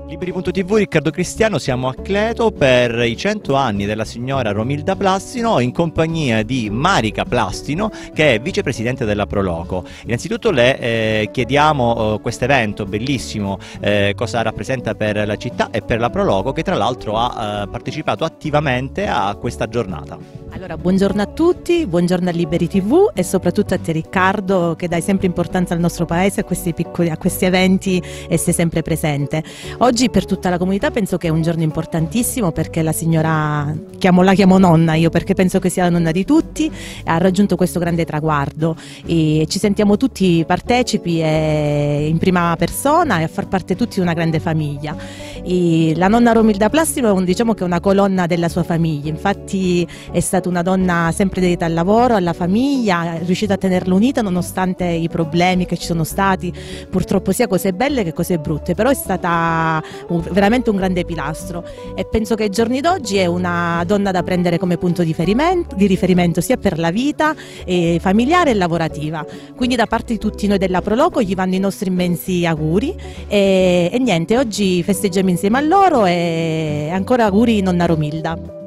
Liberi.tv, Riccardo Cristiano, siamo a Cleto per i 100 anni della signora Romilda Plastino in compagnia di Marica Plastino, che è vicepresidente della Proloco. Innanzitutto le chiediamo questo evento bellissimo, cosa rappresenta per la città e per la Proloco, che tra l'altro ha partecipato attivamente a questa giornata. Allora, buongiorno a tutti, buongiorno a Liberi TV e soprattutto a te Riccardo, che dai sempre importanza al nostro paese, a questi eventi e sei sempre presente. Oggi per tutta la comunità penso che è un giorno importantissimo, perché la signora, la chiamo nonna io perché penso che sia la nonna di tutti, ha raggiunto questo grande traguardo e ci sentiamo tutti partecipi e in prima persona e a far parte tutti di una grande famiglia. E la nonna Romilda Plastino diciamo che è una colonna della sua famiglia, infatti è stata una donna sempre dedita al lavoro, alla famiglia, è riuscita a tenerla unita nonostante i problemi che ci sono stati, purtroppo sia cose belle che cose brutte, però è stata veramente un grande pilastro e penso che ai giorni d'oggi è una donna da prendere come punto di riferimento sia per la vita familiare e lavorativa. Quindi da parte di tutti noi della Proloco gli vanno i nostri immensi auguri e niente, oggi festeggiamo insieme a loro e ancora auguri nonna Romilda.